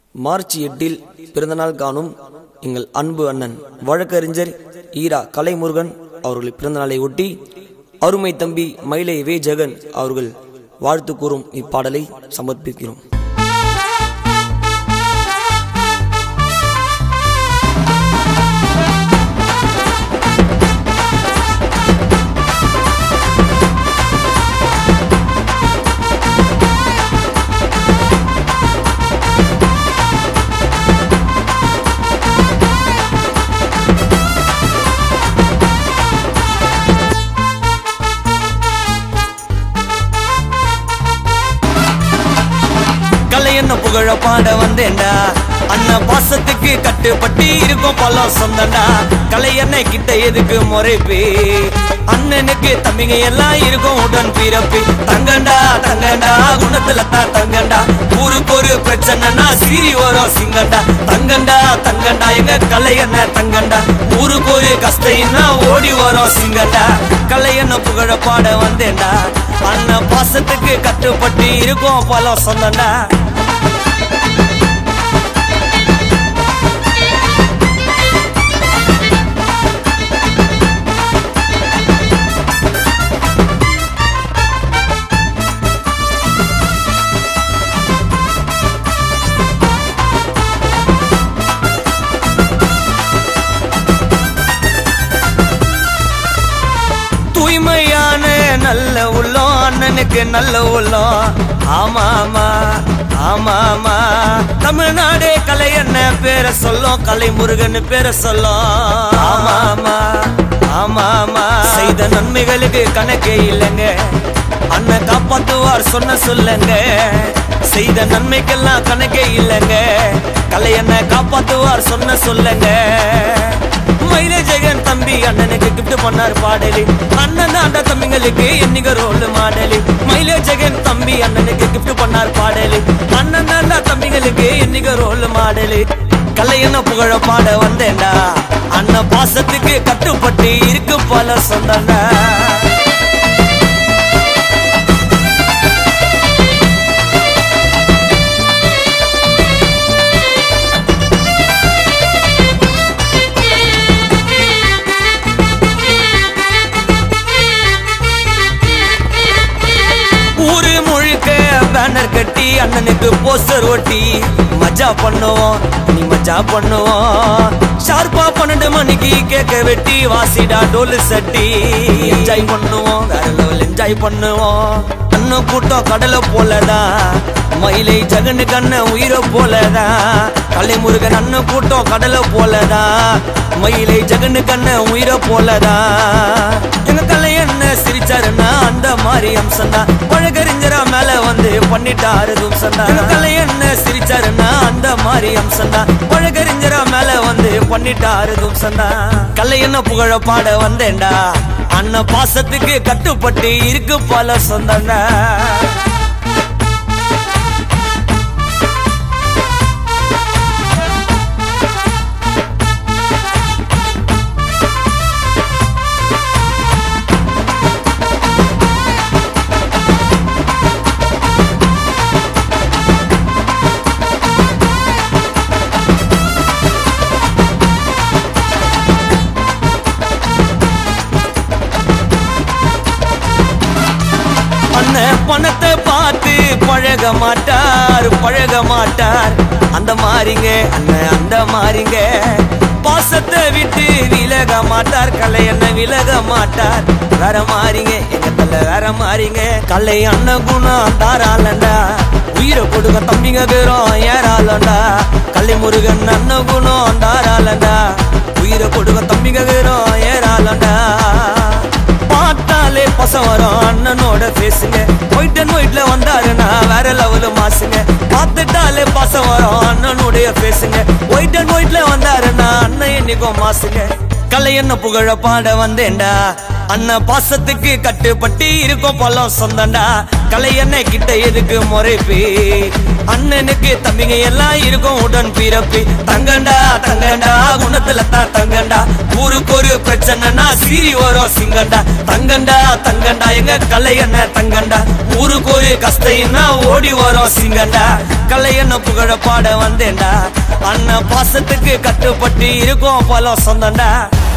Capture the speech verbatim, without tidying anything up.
March எட்டில் பிறந்தநாள் காணும் எங்கள் அன்பு அண்ணன் வழக்கறிஞர் ஈரா கலைமுருகன் அவர்களின் பிறந்தநாளை ஒட்டி அருமை தம்பி மயிலை வே ஜெகன் அவர்கள் வாழ்த்து கூறும் இப்பாடலை சமர்ப்பிக்கிறோம். என்ன புகழ பாட வந்தேன்டா அண்ணா பாசத்துக்கு கட்டுப்பட்டு இருக்கும் பலம் சொந்தண்டா. கலை என்ன கிட்ட எதுக்கு முறைப்பி அண்ணனுக்கு தம்பிங்க எல்லாம் இருக்கும் உடன் பிறப்பி. தங்கண்டா தங்கண்டா குணத்துல தான் தங்கண்டா, ஊருக்கு ஒரு பிரச்சனைனா சீரி வரும் சிங்கண்டா. தங்கண்டா தங்கண்டா எங்க கலை என்ன தங்கண்டா, ஊருக்கு ஒரு கஷ்டம்னா ஓடி வரும் சிங்கண்டா. கலை என்ன புகழ பாட வந்தேன்டா அண்ணா பாசத்துக்கு கட்டுப்பட்டு இருக்கும் பலம் சொந்தண்டா. தூய்மையான நல்ல உள்ளம் அண்ணனுக்கு நல்ல உள்ளம். ஆமா ஆமா ஆமா ஆமா தமிழ்நாடே கலை என்ன பேரை சொல்லும், கலைமுருகன் பேரை சொல்லும். ஆமா ஆமா ஆமா ஆமா செய்த நன்மைகளுக்கு கணக்கே இல்லைங்க, அண்ணன் காப்பாத்துவார் சொன்ன சொல்லுங்க. செய்த நன்மைக்கெல்லாம் கணக்கே இல்லைங்க, கலை என்ன காப்பாத்துவார் சொன்ன சொல்லுங்க. மயிலை ஜெகன் தம்பி அண்ணனுக்கு கிஃப்ட் பண்ணார் பாடலி, அண்ணன் ஆண்ட தம்பிங்களுக்கு என்னைக்கு ரோல் மாடலி. மயிலை ஜெகன் தம்பி அண்ணனுக்கு கிஃப்ட் பண்ணார் பாடலி, அண்ணன் ஆண்ட தம்பிங்களுக்கு என்னைக்கு ரோல் மாடலி. கலை என்ன புகழ பாட வந்தேன்டா அண்ணன் பாசத்துக்கு கட்டுப்பட்டு இருக்கு பல சொந்தண்டா. ஊரு முழுக்க பேனர் கட்டி அண்ணனுக்கு போஸ்டர் ஒட்டி மஜா பண்ணுவோம், நீ மஜா பண்ணுவோம். ஷார்ப்பா பன்னெண்டு மணிக்கு கேக்க வெட்டி வாசிடா டோலு சட்டி என்ஜாய் பண்ணுவோம், வேற லெவல் என்ஜாய் பண்ணுவோம். அண்ணன் கூட்டம் கடலை போலதான், மயிலை ஜெகனு கண்ண உயிரை போலதான். கலைமுருகன் அண்ணன் கூட்டம் கடலை போலதான், மயிலை ஜெகனு கண்ண உயிரை போலதான். எங்க கலை என்ன சிரிச்சாருன்னா அந்த மாதிரி அம்சந்தா, வழக்கறிஞரா மேல வந்து பண்ணிட்டாரு தும்சந்தா. எங்க கலை என்ன சிரிச்சாருன்னா அந்த மாதிரி அம்சந்தா, வழக்கறிஞரா மேல வந்து பண்ணிட்டாரு தும்சந்தா. கலை என்ன புகழ பாட வந்தேன்டா அண்ணன் பாசத்துக்கு கட்டுப்பட்டு இருக்கு பல சொந்தண்டா. பணத்தை பார்த்து பழக மாட்டார் பழக மாட்டார் அந்த மாறிங்க அண்ணன் அந்த மாறிங்க. பாசத்தை விட்டு விலக மாட்டார், கலை என்ன விலக மாட்டார். வேற மாறிங்க எங்க தல வேற மாறிங்க. கலை அண்ணன் குணம் தாராளண்டா, உயிரை கொடுக்க தம்பிங்க பேரும் ஏறாளண்டா. கலைமுருகன் அண்ணன் குணம் தாராளண்டா, உயிரை கொடுக்க தம்பிங்க பேரும் ஏறாளண்டா. பார்த்தாலே பசம் வரும் அண்ணனோட பேசுங்க, ஒயிட் அண்ட் ஒயிட்ல வந்தாருன்னா வேற லெவலு மாசுங்க. பார்த்துட்டாலே பசம் வரும் அண்ணனுடைய பேசுங்க, ஒயிட் அண்ட் ஒயிட்ல வந்தாருன்னா அண்ணன் என்னைக்கும் மாசுங்க. கலை என்ன புகழ பாட வந்தேன்டா அண்ணன் பாசத்துக்கு கட்டுப்பட்டு இருக்கும் பலம் சொந்தண்டா. கலையண்ண கிட்ட எதுக்கு முறைப்பி அண்ணனுக்கு தம்பிங்க எல்லாம் இருக்கும் உடன் பிறப்பி தங்கண்டா தங்கண்டா குணத்துல தான் தங்கண்டா ஊருக்கு ஒரு பிரச்சனைனா சீரி வரும் சிங்கண்டா தங்கண்டா தங்கண்டா எங்க கலையண்ண தங்கண்டா ஊருக்கு ஒரு கஷ்டம்னா ஓடி வரும் சிங்கண்டா கலையண்ண புகழ பாட வந்தேன்டா அண்ணன் பாசத்துக்கு கட்டுப்பட்டு இருக்கும் பல சொந்தண்டா